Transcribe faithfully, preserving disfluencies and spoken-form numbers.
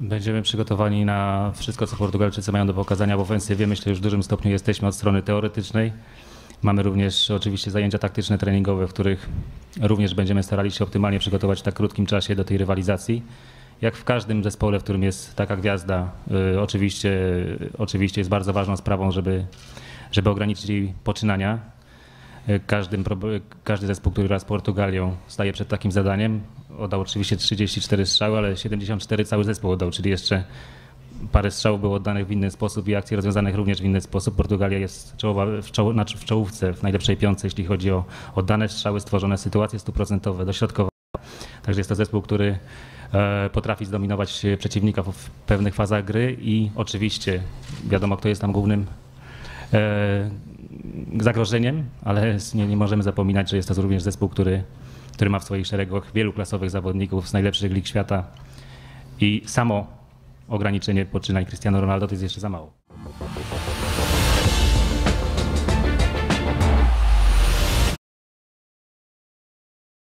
Będziemy przygotowani na wszystko, co Portugalczycy mają do pokazania w ofensywie. Myślę, że już w dużym stopniu jesteśmy od strony teoretycznej. Mamy również oczywiście zajęcia taktyczne, treningowe, w których również będziemy starali się optymalnie przygotować w tak krótkim czasie do tej rywalizacji. Jak w każdym zespole, w którym jest taka gwiazda, y, oczywiście, oczywiście jest bardzo ważną sprawą, żeby, żeby ograniczyć jej poczynania. Y, każdym, każdy zespół, który gra z Portugalią, staje przed takim zadaniem. Oddał oczywiście trzydzieści cztery strzały, ale siedemdziesiąt cztery cały zespół oddał, czyli jeszcze parę strzałów było oddanych w inny sposób i akcji rozwiązanych również w inny sposób. Portugalia jest czołowa, w, czoł, w czołówce, w najlepszej piątce, jeśli chodzi o oddane strzały, stworzone sytuacje stuprocentowe, dośrodkowe. Także jest to zespół, który e, potrafi zdominować przeciwnika w pewnych fazach gry i oczywiście wiadomo, kto jest tam głównym e, zagrożeniem, ale nie, nie możemy zapominać, że jest to również zespół, który, który ma w swoich szeregach wielu klasowych zawodników z najlepszych lig świata i samo ograniczenie poczynań Cristiano Ronaldo to jest jeszcze za mało.